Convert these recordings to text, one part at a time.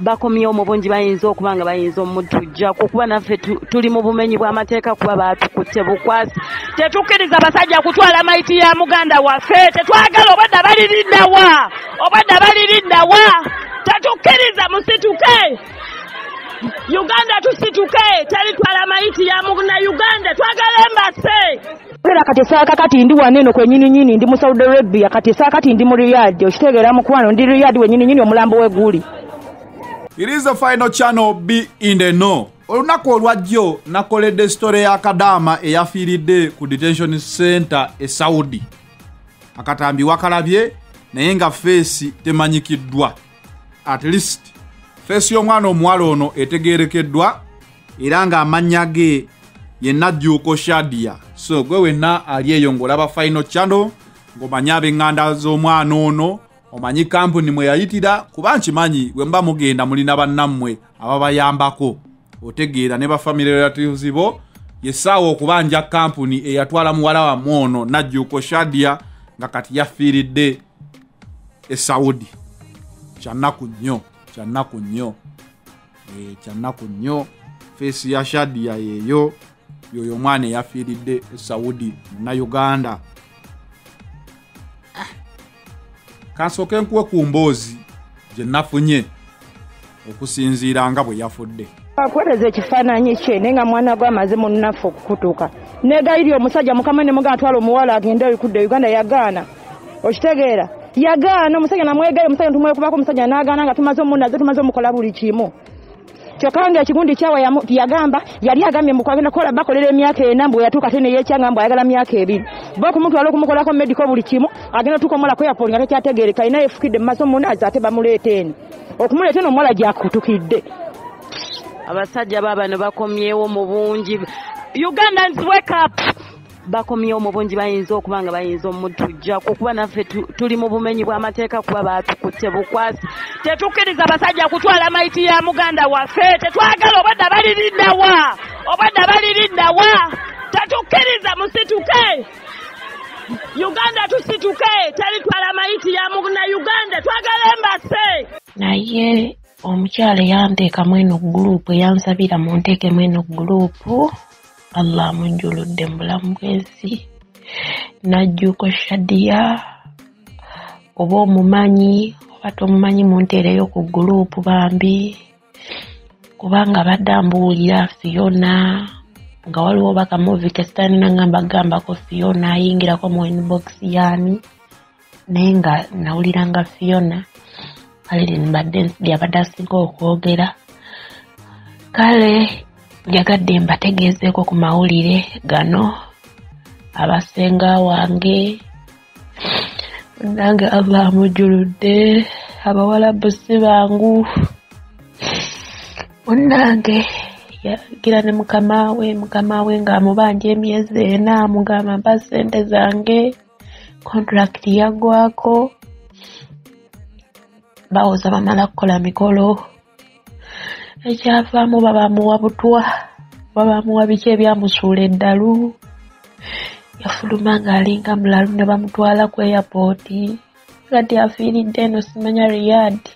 bakomyewo mu bungi bayinza okuba nga bayinza omutujjako kuba naffe tuli mu bumenyi bw'amateeka kuba baatukutte bukwasi. Tetukkiriza basajja kutwala mayiti ya muganda waffe, tetwagala obadda balirindawa tetukkiriza musituke. Uganda tusituke, teritwala mayiti ya muganda Uganda, twagala embase. Kati saaka kati ndi waneno kwenyini ndi mu Saudi Arabia, kati saaka kati ndi mu Riyadh, okitegeera mukwano ndi Riyadh wenyini omulambo weguli. It is the final channel Be in the Know. Olunaku olwajjo nakoledde story ya Kadama eyafiiridde ku detention center e Saudi. Akatambi wakalabye naye nga face temanyikiddwa. At least face y'omwana omuwala ono etegeerekeddwa era nga amannya ge ye Najjuuko Shadia. So gwe wenna ali eyo ng'olaba final channel ng'omanya ab'eŋŋanda z'omwana ono, omanyi kampuni mwe yayitira kuba nkimanyi bwe mba mugenda mulina bannammwe ababayambako otegeera ne bafamily relatives bo yesaawa okubanja kampuni eyatwala muwala wa mwono Najjuuko Shadia nga kati yafiiridde e Saudi. Kyannaku nnyo face ya Shadia yeyo yoyo mwana yafiiridde e Saudi na Uganda. Kansooke nkuwe ku mboozi gye nafunye okusinziira nga bwe yafudde. Akweleza ekifaananyi kye nenga mwana gwa amaze mu nnafu okukutuka. Negayiri omusajja mukama ne muganda twala omuwala agenda okudde Uganda yagaana. Okitegeera? Yagaana omusajja namwegaye omusajja tumwekubako omusajja n'agaana nga tumaze omunaze tumaze omukola buli kimu. Kyokanga ekigundi kyawe yagamba yali agambye mukwagenda kola bakolera emyaka 4 mbu yatuuka tene yekyanga mbu ayagala myaka 2. Boko muntu wali okumukolako medical buli kimu agenda tukomola ko airport nga tekyategeereka ina efukidde mu maaso munaze ate bamuleeteni. Okumuleeta eno omuwala gyakutukidde. Abasajja babano bakomyewo mu bungi. Ugandans wake up. Bakomyewo mu bungi bayinza okuba nga bayinza omutujjako kuba naffe tuli mu bumenyi bw'amateeka kuba baatukutte bukwasi. Tetukkiriza basajja kutwala mayiti ya muganda waffe, tetwagala obadda balirindawa tetukkiriza musituke. Uganda tusituke, teritwala mayiti ya muganda Uganda, twagala embase. Naye omukyala yanteekamu eno gurupu yansabira munteekemu eno gurupu. Allah munjuludde mu bulamu bw'ensi. Najjuuko Shadia oba omumanyi oba tomumanyi munteereyo ku gurupu bambi kubanga badde ambuulira Fiona nga waliwo bakamuvi kesitaani nangamba gambako Fiona ayingirako mu inbox yaani naye nga nawuliranga Fiona kale mbadde yabadde asinga okwogera kale yagadde mbategeezeeko ku mawulire gano abasenga wange nange Allah mujuludde abawala bosi bangu onange yagira ne mukama we nga amubanja emyezi 4 amugamba mpa ssente zange contract yagwako bawoza bamala kukola mikolo ekyavaamu babamuwa butwa babamuwa biki ebyamusuula eddalu yafuluma ng'alinga mulalu ne bamutwala ku airport kati afiiridde eno simanya Riyadh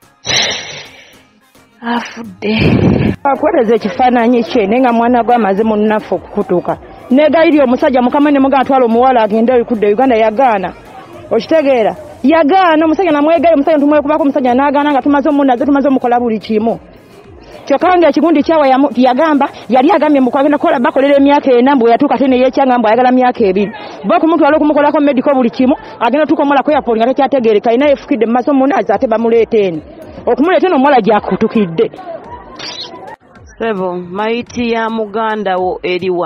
afudde. Akweleza ekifaananyi kye nenga mwana gwa amaze mu nnafu okukutuka. Negayiri omusajja mukama ne muganda twala omuwala agenda okudde Uganda yagaana. Okitegeera? Yagaana omusajja namwegaye omusajja tumwekubako omusajja n'agaana nga tumaze omunaze tumaze omukola buli kimu. Kyokanga ekigundi kyawe yagamba yali agambye mukwagenda kola bakolera emyaka 4 mbu yatuuka tene yekyanga mbu ayagala myaka 2. Boko muntu wali okumukolako medical buli kimu agenda tukomola ko airport nga tekyategeereka ina efukidde mu maaso munaze ate bamuleeteni. Okumuleeta eno omuwala gyakutukidde. Sebo, mayiti ya muganda wo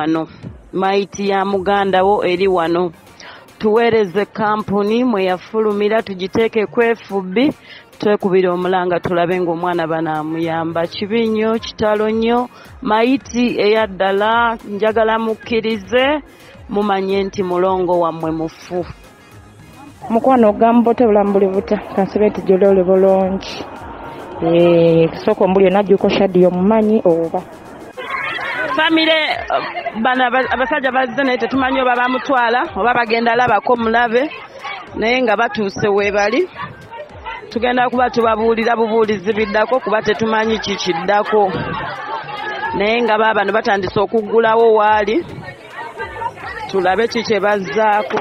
eri wano. Tuweereze kampuni mwe yafulumira tugiteeke ku FB twekubira omulanga tulabe ng'omwana banaamuyamba. Kibi nnyo, kitalo nnyo, mayiti eyaddala njagala mukkirize mumanye nti mulongo wammwe mufu. Mukwano ogambo tebulamu buli buta kansibe nti gyolole bulungi. Kisoko mbulyo Najjuuko Shadia omumanyi oba family bana abasajja bazze naye tetumanyi oba bamutwala oba bagenda labako mulabe naye nga batuuse weebali tugenda kuba tubabuulira bubuulizi biddako kuba tetumanyi kikiddako naye nga baabano batandise okuggulawo waali tulabe kiki bazzaako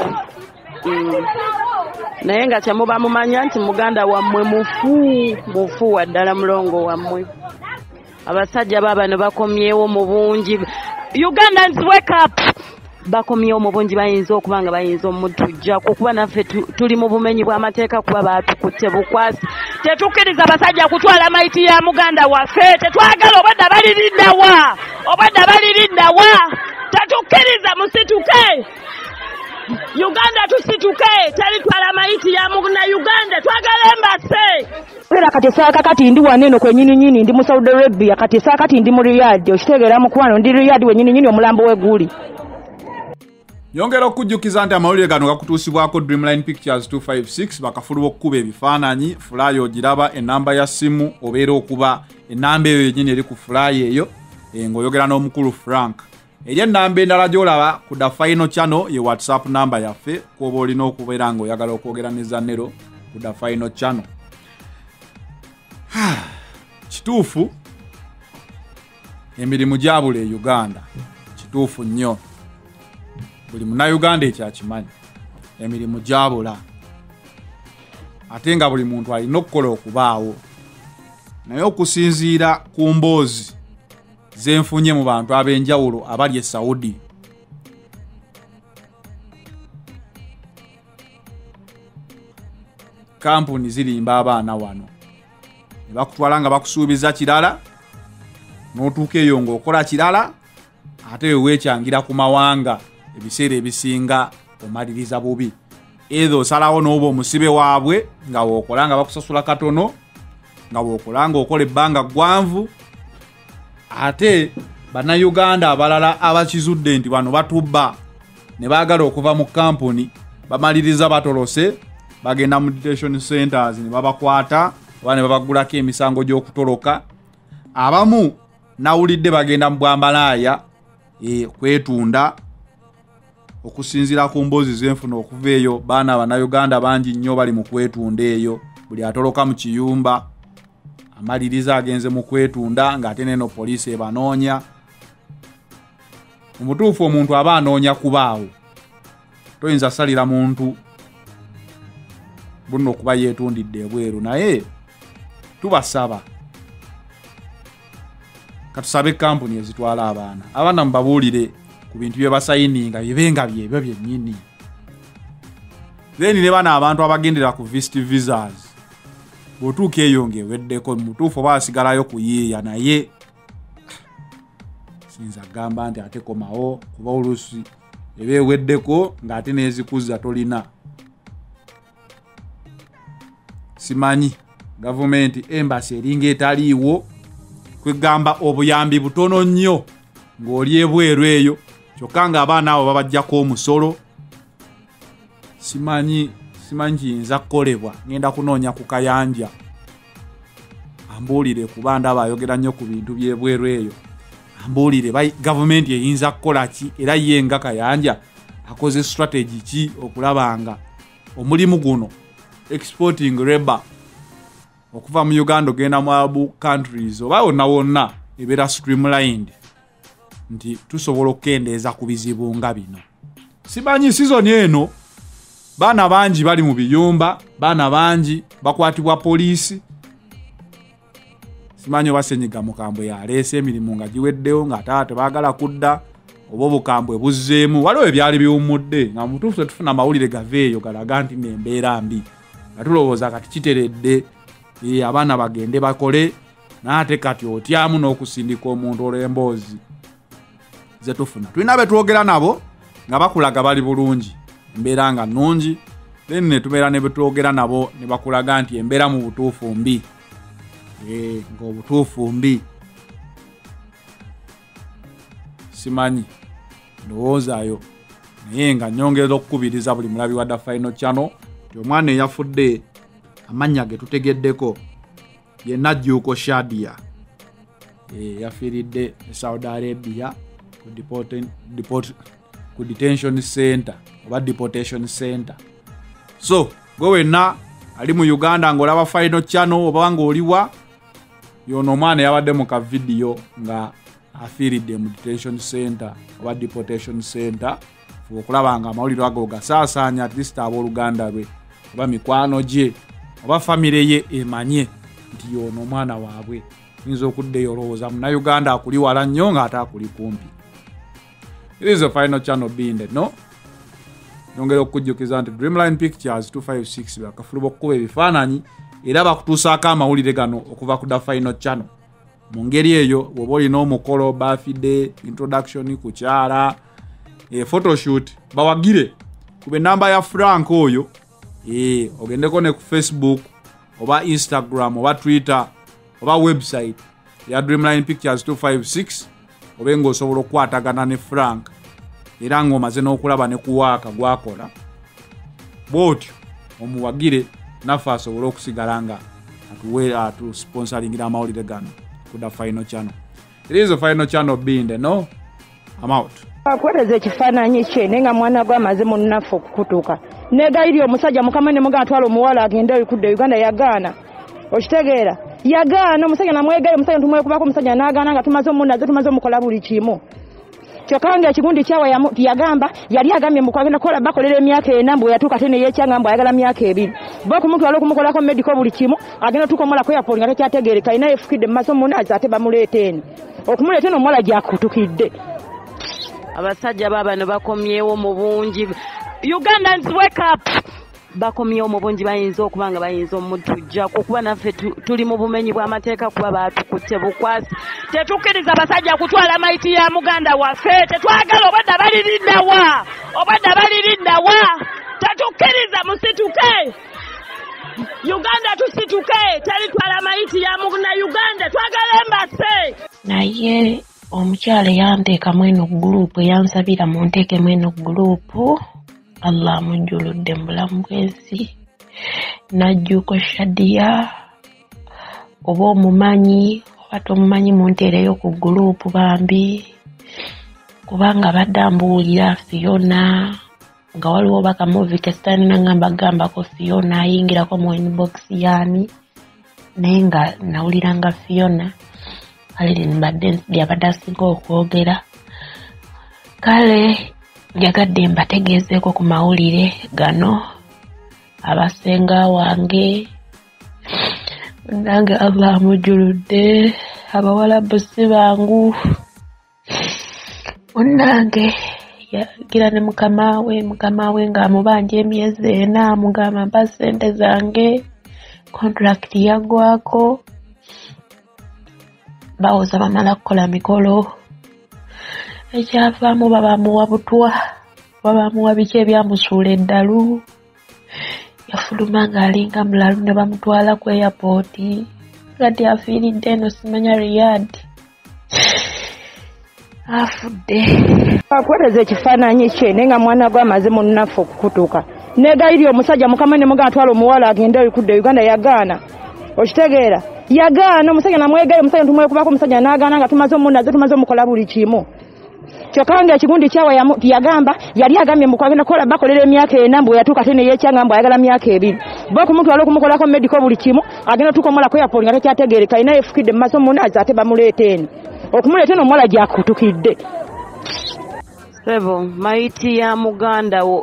naye nga kyemuba mumanya nti muganda wammwe mufu waddala mulongo wammwe abasajja baabano bakomyewo mu bungi Ugandans wake up bakomyewo mu bungi bayinza okuba nga bayinza omutujjako kuba naffe tuli mu bumenyi bw'amateeka kuba baatukutte bukwasi tetukkiriza basajja kutwala mayiti ya muganda waffe tetwagala obadda balirindawa tetukkiriza musituke Uganda tusituke talitwala mayiti ya muguna Uganda twagala embase era kati saaka kati ndi waneno kwenyini ndi mu Saudi Arabia kati saaka kati ndi mu Riyadh okitegeera mukwano ndi Riyadh wenyini omulambo w'eguli Yongera okujjukiza nti amawulire gano gakutuusibwako Dreamline Pictures 256 bakafuluba okukuba ebifaananyi fulayo ogiraba enamba ya simu obeera okuba enamba eyo yennyini eri ku fulayo eyo ng'oyogera n'omukulu Frank eri enamba endala gy'olaba ku The Final Channel ye WhatsApp namba yaffe kuba olina okubeera ng'oyagala okwogera ne Zannero ku The Final Channel kituufu emirimu gyabula e Uganda kituufu nnyo buli Munnayuganda ekyakimanyi emirimu gyabula ate nga buli muntu alina okukola okubaawo naye okusinziira ku mboozi zenfunye mu bantu ab'enjawulo abali e Saudi kampuni zirimba abaana wano ne bakutwala nga bakusuubiza kirala n'otuuka eyo ng'okola kirala ate weekyangira ku mawanga ebiseera ebisinga omaliriza bubi ezo osalawo n'oba omusibe waabwe nga wookola nga bakusasula katono nga wookola nga okola ebbanga ggwanvu ate bannayuganda abalala abakizudde nti bano batubba ne baagala okuva mu kampuni bamaliriza batolose bagenda mu detention centers ne babakwata oba ne babagulako emisango gy'okutoloka abamu nawulidde bagenda mu bwambalaaya kwetunda okusinziira ku mboozi zenfuna okuva eyo baana bannayuganda bangi nnyo bali mu kwetunda eyo buli atoloka mu kiyumba amaliriza agenze mu kwetunda ng'ate neno poliisi ebanoonya mu butuufu omuntu aba anoonya kubaawo toyinza salira muntu buno okuba yeetundidde ebweru naye tubasaba katusabe kampuni ezitwala abaana mubabuulire ku bintu bye basayininga bibenga byebyo byennyini then ne bana abantu abagendera ku visit visas bw'otuuka eyo ng'eweddeko mutuufu oba asigalayo kuyiiya naye sinza gamba nti ate komawo kuba oluusi eba eweddeko ng'ate n'ezikuza tolina simanyi gavumenti embasi eringa etaliiwo kwegamba obuyambi butono nnyo ng'oli ebweru eyo kyokka ng'abaana abo babajjako omusolo simanyi kiyinza kukolebwa ngenda kunoonya ku kayanja ambuulire kuba ndaba ayogera nnyo ku bintu by'ebweru eyo ambuulire gavumenti eyinza kukola ki era ye nga kayanja akoze strategy ki okulabanga omulimu guno exporting labor okuva mu Uganda ogenda mu Arab countries oba wonna ebeera streamlined nti tusobola okukendeeza ku bizibu nga bino simanyi season eno baana bangi bali mu biyumba baana bangi bakwatibwa poliisi simanyi oba Ssenyiga Mukambwe yaleese emirimu nga giweddewo nga taata baagala kudda oba obukambwe buzzeemu waliwo ebyali biwummudde nga mutuufu tetufuna mawulire gaveeyo galaga nti n'embeera mbi nga tulowooza kati kiteredde abaana bagende bakole naate kati otyamu n'okusindika omuntu olw'emboozi ze tufuna tulina betwogera nabo nga bakulaga bali bulungi embeera nga nnungi then ne tubeera ne betwogera nabo ne bakulaga nti embeera mu butuufu mbi ng'obutuufu mbi simanyi ndowoozaayo naye nga nyongeza okukubiriza buli mulabi wa The Final Channel ti omwana eyafudde amannya ge tutegeddeko ye Najjuuko Shadia yafiiridde e Saudi Arabia ku detention center oba deportation center so gwe wenna ali mu Uganda ng'olaba Final Channel oba ng'oliwa yono omwana yabadde mu ka video nga afiiridde mu detention center oba deportation center okulaba nga amawulire ago gasaasaanya at least abooluganda lwe oba mikwano gye oba famire ye emanye nti yono omwana waabwe yinza okuddeyo olowooza munnayuganda akuli wala nnyo ng'ate akuli kumpi. It is a Final Channel binde no nongera okujjukiza nti Dreamline Pictures 256 bakafuluba okukuba ebifaananyi era bakutuusaako amawulire gano okuva ku da Final Channel mu ngeri eyo bw'oba olina omukolo birthday introduction ku kyala photoshoot bawagire kube namba ya Frank oyo ogendeko ne ku Facebook oba Instagram oba Twitter oba website ya Dreamline Pictures 256 obenga osobola okukwatagana ne Frank era ng'omaze n'okulaba ne kuwaaka gwakola bw'otyo omuwagire naffe asobola okusigala nga atu-sponsoringira amawulire gano ku da Final Channel. It is a Final Channel binde no I'm out. Akweleza ekifaananyi kye nenga mwana gwe amaze munnafu okukutuka negayiri omusajja mukama ne mugaa twala omuwala agenda ekudde Uganda yagaana okitegeera yagaana omusajja namwegaye omusajja tumwekubako omusajja n'agaana nga tumaze omunaze tumaze omukola buli kimu kyokka nga ekigundi kyawe yagamba yali agambye mukwagenda kola bakolera emyaka 4 mbu yatuuka ate neyekyanga mbu ayagala myaka 2 bokumutwala okumukolako medical buli kimu agenda tukomola ko yapoli nga tekyategeereka ina efukidde mu maaso munaze ate bamuleeteeni okumuleeta eno omuwala gyakutukidde. Abasajja babano bakomyewo mu bungi. Ugandans wake up. Bakomyewo mu bungi bayinza okuba nga bayinza omutujjako kuba naffe tuli mu bumenyi bw'amateeka kuba baatukutte bukwasi. Tetukkiriza abasajja kutwala mayiti ya muganda waffe. Tetwagala obadda balirinda wa. Tetukkiriza musituke. Uganda tusituke. Teritwala mayiti ya muganda Uganda. Twagala embase. Naye omukyala yanteekamu eno gurupu yansabira munteekemu eno gurupu Allah munjuludde mu bulamu bw'ensi najjuko Shadia oba omumanyi oba tomumanyi munteereyo ku gurupu bambi kubanga badde ambuulira Fiona nga waliwo bakamuvi kesitaani nangamba gambako Fiona ayingirako mu inbox yaani naye nga nawuliranga Fiona kale mbadde yabadde asinga okwogera kale njagadde mbategeezeeko ku mawulire gano abasenga wange nange Allah mujuludde abawala busi bangu onange yagira ne mukama we ng'amubanja emyezi 4 amugamba mpa ssente zange contract yagwako bawoza bamala kukola mikolo ekyavaamu babamuwa butwa babamuwa biki ebyamusuula eddalu yafuluma ng'alinga mulalu ne bamutwala ku airport kati afiiridde eno simanya Riyadh afudde. Akweleza ekifaananyi kye nenga mwana gwe amaze munnafu okukutuka negayiri omusajja mukama ne mugaa twala omuwala agenda ekudde Uganda yagaana okitegeera yagaana omusajja namwegaye omusajja tumwekubako omusajja n'agaana nga tumaze omunaze tumaze omukola buli kimu kyokka nga ekigundi kyawe yagamba yali agambye mukwagenda kola bakolera emyaka 4 mbu yatuuka ate neyekyanga mbu ayagala myaka 2 bokumutwala okumukolako medical buli kimu agenda tukomolako yapoli nga tekyategeereka ina efukidde mu maaso munaze ate bamuleeteeni okumuleeta eno omuwala gyakutukidde. Sebo mayiti ya mugandawo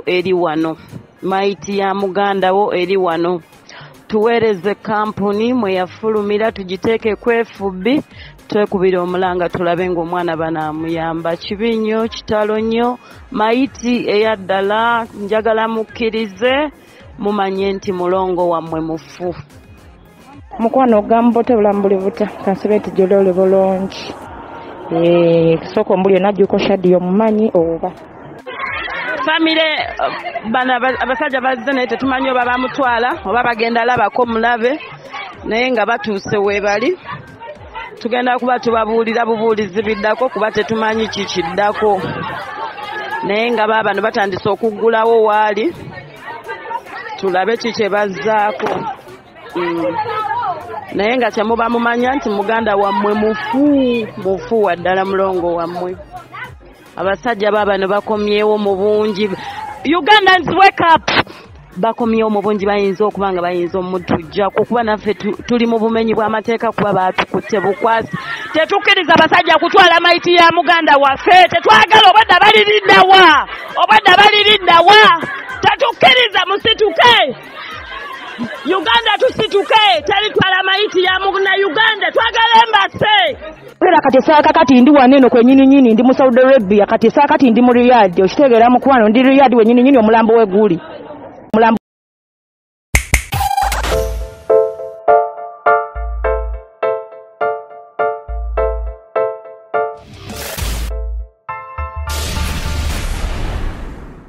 eri wano tuweereze kampuni mwe yafulumira tugiteeke kwefubbi twekubira omulanga tulabe ng'omwana banamuyamba kibi nnyo kitalo nnyo mayiti eyaddala njagala mukkirize mumanye nti mulongo wammwe mufu mukwano ogamba bote bulamu buli buta kansibe nti jolole bulungi kisooka ombulyo najjuko Shadia omumanyi oba famire bana abasajja bazze naye tetumanyi oba bamutwala oba bagenda labako mulabe naye nga batuuse weebali tugenda kuba tubabuulira bubuulizi biddako kuba tetumanyi kikiddako naye nga baabano batandise okuggulawo waali tulabe kikye bazzaako naye nga kyemuba mumanya nti muganda wammwe mufu waddala mulongo wammwe. Abasajja babano bakomyewo mu bungi. Ugandans wake up. bakomyewo mu bungi bayinza okuba nga bayinza omutujjako kuba naffe tuli mu bumenyi bw'amateeka kuba baatukutte bukwasi. Tetukkiriza basajja kutwala mayiti ya muganda waffe, tetwagala obadda balirindawa tetukkiriza musituke Uganda tusituke teritwala mayiti ya mugna Uganda twagala embase. Era kati saaka kati ndi waneno kwe nyini ndi mu Saudi Arabia kati saaka kati ndi mu Riyadh okitegeera mu kwano ndi Riyadh we nyini omulambo we guli.